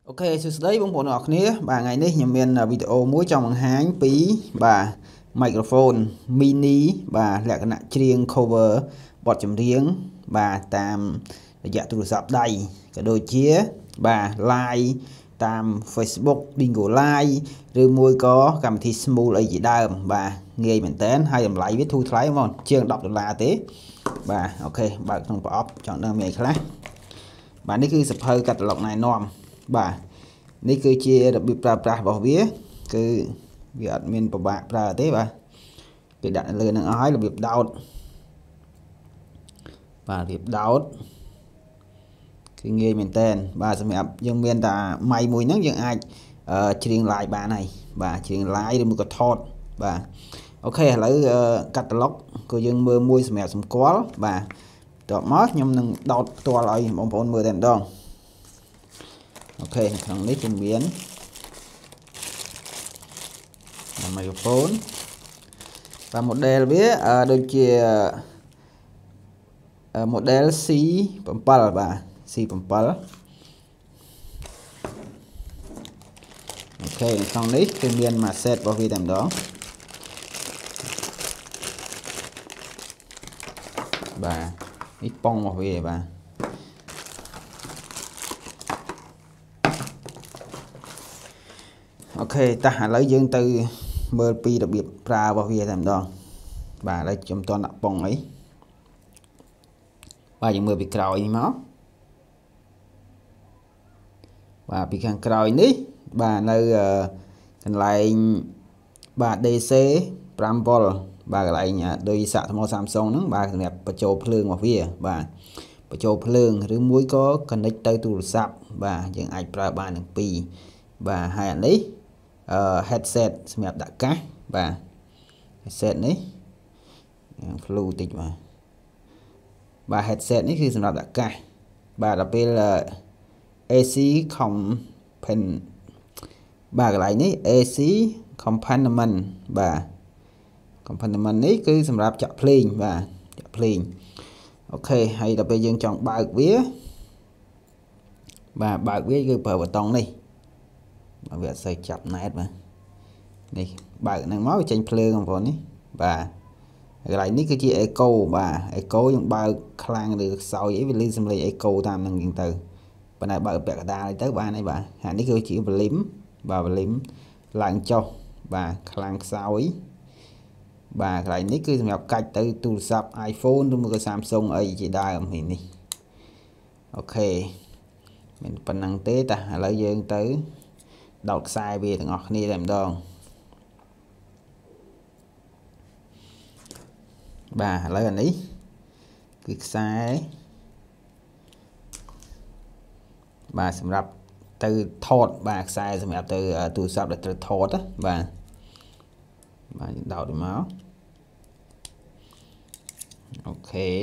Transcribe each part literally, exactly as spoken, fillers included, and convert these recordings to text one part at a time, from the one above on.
Ok,សួស្តីបងប្អូនអរគ្នាបាទថ្ងៃនេះខ្ញុំមានវីដេអូមួយចង់បង្ហាញពីបាទ microphone mini បាទលក្ខណៈច្រៀង cover បទចម្រៀងបាទតាមរយៈទូរស័ព្ទដៃក៏ដូចជាបាទ live តាម Facebook Bingo Live ឬមួយក៏កម្មវិធី Smooth អីជាដើមបាទងាយមែនតើហើយតម្លៃវាធូរថ្លៃហ្មងជាងដប់ដុល្លារទេបាទអូខេបើកក្នុងប្រអប់ចង់ដឹងមានអីខ្លះបាទនេះគឺសភៅកាតាឡុកណែនាំបាទនេះគឺជារបៀបប្រើប្រាស់របស់វាគឺវាអត់មានពិបាកប្រើទេបាទគេដាក់លើនឹងអស់ហើយរបៀបដោតបាទរបៀបដោតគឺងាយមែនតើបាទសម្រាប់យើងមានតែម៉ៃមួយហ្នឹងយើងអាចច្រៀង live បានហើយបាទច្រៀង live ឬមួយក៏ថតបាទអូខេឥឡូវកាតាឡុកក៏យើងមើលមួយសម្រាប់សម្គាល់បាទតបមកខ្ញុំនឹងដោតផ្ទាល់ឲ្យបងប្អូនមើលតែម្ដងអូខេក្នុងនេះគឺមាន microphone បាទ model វាដូចជា model ซี 7 បាទ ซี 7 អូខេក្នុងនេះគឺមានមួយ set របស់វាតែម្ដងបាទនេះប៉ុងរបស់វាបាទអូខេតោះឥឡូវយើងទៅមើលពីរបៀបប្រើរបស់វាតែម្ដងបាទឥឡូវខ្ញុំតន់ដាក់ប៉ុងអីបាទយើងមើលពីក្រោយមកបាទពីខាងក្រោយនេះបាទនៅកន្លែងបាទ đê xê 5 វ៉ុលបាទកន្លែងដោយសាកថ្ម Samsung ហ្នឹងបាទសម្រាប់បញ្ចូលភ្លើងរបស់វាបាទបញ្ចូលភ្លើងឬមួយក៏ connect ទៅទូរស័ព្ទបាទយើងអាចប្រើបានទាំងពីរបាទហើយអានេះអឺ headset សម្រាប់ដាក់កាសបាទ headset នេះ flu តិចបាទបាទ headset នេះគឺសម្រាប់ដាក់កាសបាទដល់ពេល เอ ซี compen បាទកន្លែងនេះ เอ ซี component បាទ component នេះគឺសម្រាប់ចាក់ភ្លេងបាទចាក់ភ្លេងអូខេហើយដល់ពេលយើងចង់បើកវាបាទបើកវាគឺប្រើប៊ូតុងនេះបាទវាអត់សូវចាប់ណែតបាទនេះបើកហ្នឹងមកវាចេញភ្លើងបងប្អូននេះបាទកន្លែងនេះគឺជា echo បាទ echo យើងបើកខ្លាំងឬខ្សោយអីវាឮសំឡេង echo តាមហ្នឹងអញ្ចឹងទៅប៉ុន្តែបើកពាក់កណ្ដាលទៅបានហើយបាទអានេះគឺជា volume បាទ volume ឡើងចុះបាទខ្លាំងខ្សោយបាទកន្លែងនេះគឺសម្រាប់កាច់ទៅទូរស័ព្ទ iPhone ឬមួយក៏ Samsung អីជាដើមនេះអូខេមិនប៉ុណ្ណឹងទេតាឥឡូវយើងទៅដោតខ្សែវាទាំងអស់គ្នាតែម្ដងបាទឥឡូវអានេះគឺខ្សែបាទសម្រាប់ទៅថតបាទខ្សែសម្រាប់ទៅទូរស័ព្ទដែលត្រូវថតបាទបាទដោតមកអូខេ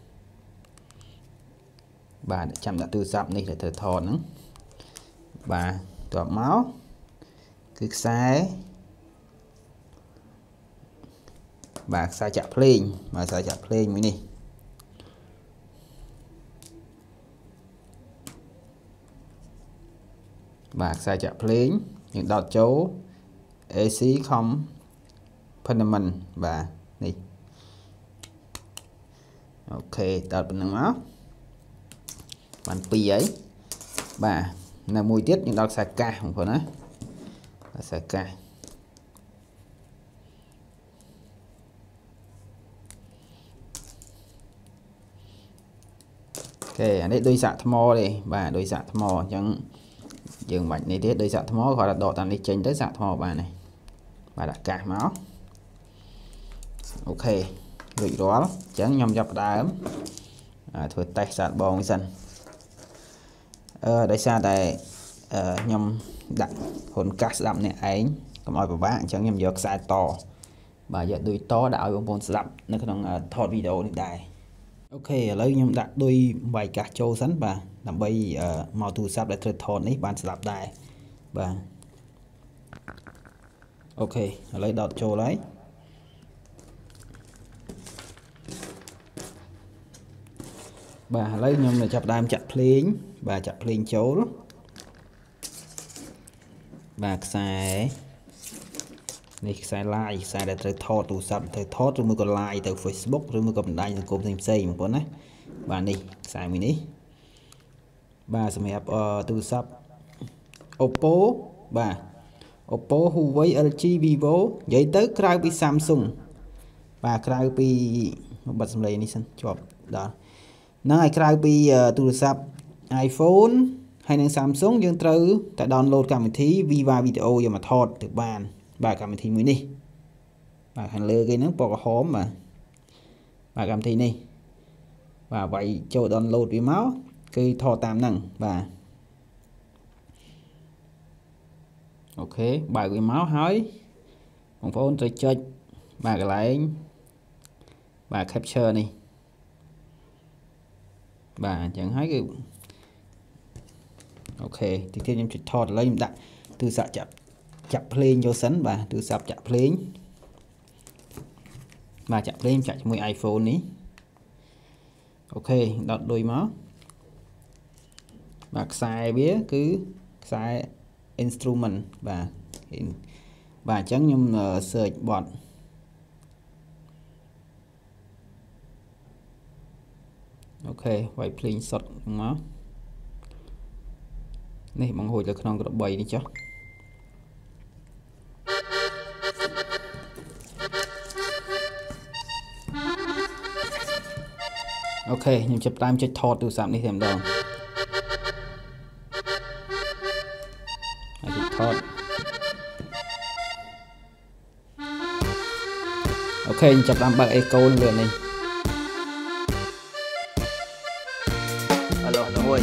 បាទចាំដាក់ទូរស័ព្ទនេះដែលត្រូវថតហ្នឹងបាទតបមកគឺខ្សែបាទខ្សែចាក់ភ្លេងបាទខ្សែចាក់ភ្លេងមួយនេះបាទខ្សែចាក់ភ្លេងយើងដោតចូល เอ ซี component បាទនេះអូខេដោតប៉ុណ្្នឹងមកបានពីរហើយបាទនៅមួយទៀតយើងដោតខ្សែកាសបងប្អូនណាខ្សែកាសអូខេអានេះដូចសាកថ្មទេបាទដូចសាកថ្មអញ្ចឹងយើងមិនបាច់នេះទេដោយសាកថ្មគាត់ដកតាមនេះចេញទៅសាកថ្មបានហើយបាទដាក់កាសមកអូខេរួចរាល់អញ្ចឹងខ្ញុំចាប់ផ្ដើមធ្វើតេស្តសាកបងវិញសិនអឺដោយសារតែខ្ញុំដាក់ហ៊ុនកាសស្ដាប់អ្នកឯងកុំឲ្យពិបាកអញ្ចឹងខ្ញុំយកខ្សែតបាទយកដូចតដាក់ឲ្យបងប្អូនស្ដាប់នៅក្នុងថតវីដេអូនេះដែរអូខេឥឡូវខ្ញុំដាក់ដូចវាយកាសចូលសិនបាទដើម្បីមកទូរស័ព្ទដែលត្រូវថតនេះបានស្ដាប់ដែរបាទអូខេឥឡូវដោតចូលហើយបាទឥឡូវខ្ញុំចាប់ផ្ដើមចាក់ភ្លេងបាទចាក់ភ្លេងចូល bà xài này xài like xài để tới thọ tụ sập tới thọ rồi mới còn like từ Facebook rồi mới còn đánh cùng thêm xây một con đấy bà này xài mình đi bà sẽ mẹp tụ sập Oppo bà Oppo Huawei lờ giê Vivo vậy tới cloud bị Samsung bà cloud bị bật xong này sân chụp đó nó ai cloud bị tụ sập iPhone hay năng Samsung dương trừ tại download cảm thấy Viva video giờ mà thọt từ bàn bà cảm thấy mới đi bà hành lừa cái nó bỏ hóm mà bà cảm thấy này và vậy cho download với máu cây thọ tam năng bà ok bài với máu hỏi một phone rồi chơi bà cái lại bà capture này bà chẳng thấy cái ok thì thêm em chỉ thọt lên đặt từ xạ chập chập lên vô sấn bà từ sập chập lên bà chập lên chạy cho mười iPhone ní ok đọt đôi máu bà xài bía cứ xài instrument và bà chẳng nhung uh, search bot ok vậy playing shot máu này bằng hồi là không có bảy đi chứ ok nhưng chụp time chơi thọt từ sạm đi thêm đâu thọt ok chụp làm bằng echo lượn này alo ôi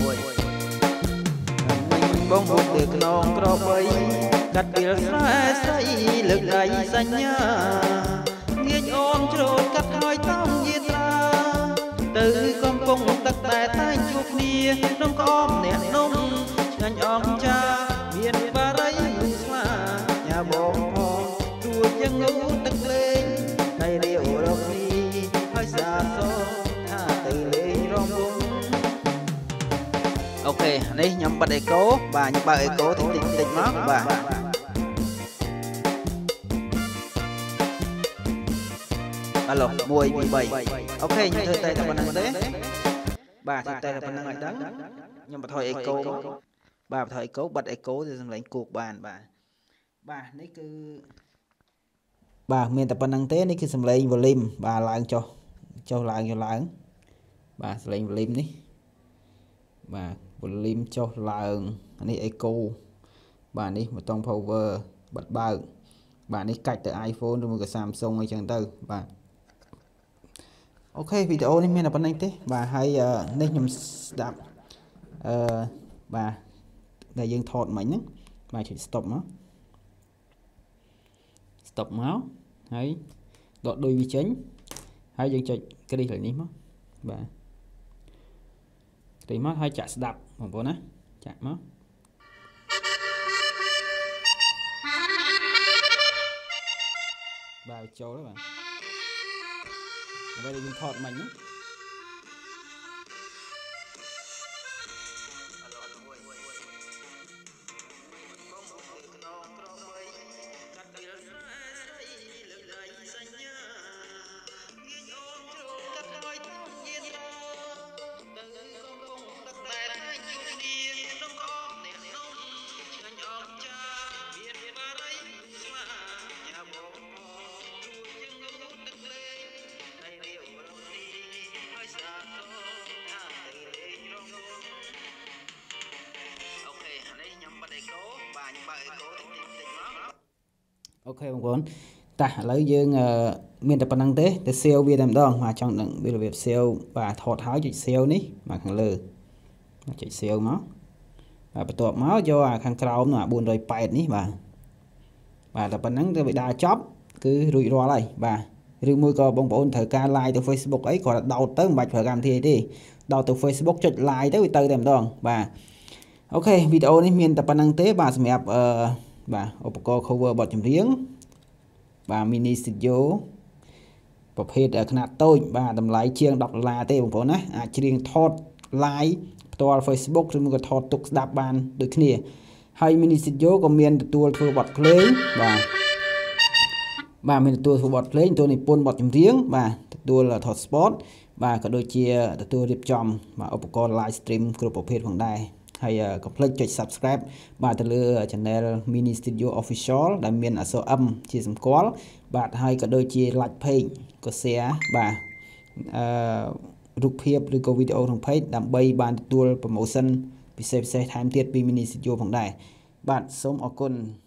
mình bông hút được non cọp bay cắt bìa sai say lực đầy xanh nhá nghiêng ôm trôi cắt hỏi tông nhiệt ra từ con công tật tại tay chuột nia nông con nẹt nông ngành ông cha miền ba rấy lùi xa nhà bóng hòn chùa chân ngũ đất lên thầy điệu đọc đi hơi xa xôi tha từ lê rong bông ok đây nhắm bật echo bà nhắm bật echo thì tỉnh tỉnh máu bà alo mùi mười bảy ok nhưng thời tay là phần năng thế bà thì tay là phần năng đắng nhưng mà thôi echo bà thời echo bật echo thì làm lãnh cuộc bàn bà bà này cứ bà miền tập phần năng thế này cứ làm lãnh volume bà lại cho cho lại cho lại bà lãnh volume đi bà volume cho lại này echo bà đi một tông power bật bao bà này cạch từ iPhone rồi một cái Samsung hay chẳng tư bà ok video này mình là phần anh thế bà hay uh, nên nhầm đạp uh, bà đại dương thọt mảnh nhé bà chỉ stop máu stop máu hay đọt đôi vi chính hay dương cho cái đi lại ní mất bà thì mất hay chặt đạp một bộ nè chặt máu bà châu đó bạn bây giờ mình thọt mình nhé okបងប្អូនតាឥឡូវយើងមានតែប៉ុណ្្នឹងទេតែ sale វាតែម្ដងមកចង់ដឹងវារបៀប sale បាទថតហើយចុច sale នេះមកខាងលើមកចុច sale មកបាទបន្ទាប់មកយកអាខាងក្រោមនោះអាbốn trăm eightyនេះបាទបាទតែប៉ុណ្្នឹងទៅវាដើរចប់គឺរួចរាល់ហើយបាទឬមួយក៏បងប្អូនត្រូវការ like ទៅ Facebook អីគាត់ដោតទៅមិនបាច់ប្រើកម្មវិធីអីទេដោតទៅ Facebook ចុច like ទៅវាទៅតែម្ដងបាទអូខេវីដេអូនេះមានតែប៉ុណ្្នឹងទេបាទសម្រាប់អឺបាទឧបករណ៍ cover បទចម្រៀងបាទ mini studio ប្រភេទខ្នាតតូចបាទតម្លៃជាងtenដុល្លារទេបងប្អូនណាអាចច្រៀងថត live ផ្ទាល់ Facebook ឬមួយក៏ថតទុកស្ដាប់បានដូចគ្នាហើយ Mini Studio ក៏មានទទួលធ្វើបទភ្លេងបាទបាទមានទទួលធ្វើបទភ្លេងទទួលនិពន្ធបទចម្រៀងបាទទទួលថត spot បាទក៏ដូចជាទទួលរៀបចំបាទឧបករណ៍ live stream គ្រប់ប្រភេទផងដែរហើយកុំភ្លេចចុច subscribe បាទទៅលើ channel Mini Studio Official ដែលមានអក្សរ M ជាសម្គាល់បាទហើយក៏ដូចជា like page ក៏ share បាទអឺរូបភាពឬក៏វីដេអូក្នុង page ដើម្បីបានទទួល promotion ពិសេសៗថែមទៀតពី Mini Studio ផងដែរបាទសូមអរគុណ